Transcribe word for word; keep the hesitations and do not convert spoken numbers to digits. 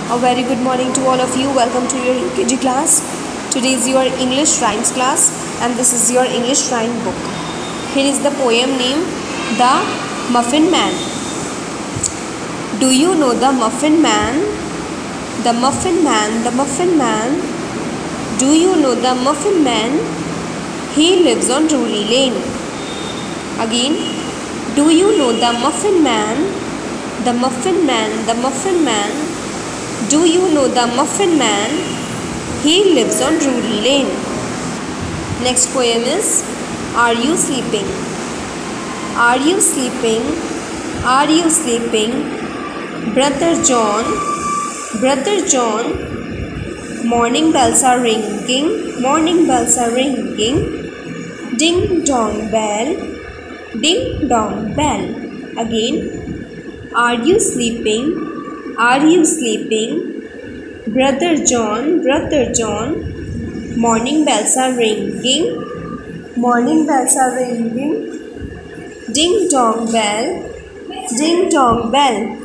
A very good morning to all of you. Welcome to your U K G class. Today is your English rhymes class and this is your English rhyme book. Here is the poem name The Muffin Man. Do you know the Muffin Man? The Muffin Man, the Muffin Man. Do you know the Muffin Man? He lives on Drury Lane. Again, do you know the Muffin Man? The Muffin Man, the Muffin Man. Do you know the Muffin Man? He lives on Drury Lane. Next poem is Are You Sleeping? Are you sleeping? Are you sleeping? Brother John, Brother John. Morning bells are ringing, morning bells are ringing. Ding dong bell, ding dong bell. Again, are you sleeping? Are you sleeping? Brother John, Brother John. Morning bells are ringing, morning bells are ringing. Ding dong bell, ding dong bell.